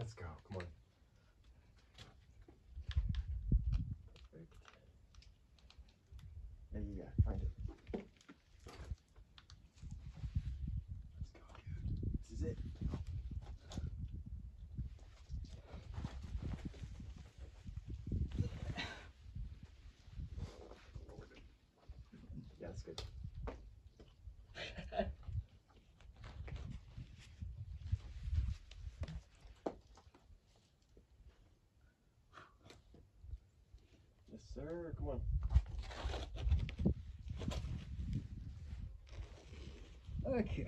Let's go. Come on. Perfect. Yeah, find it. Let's go, dude. This is it. Yeah, that's good. Yes, sir. Come on. Okay.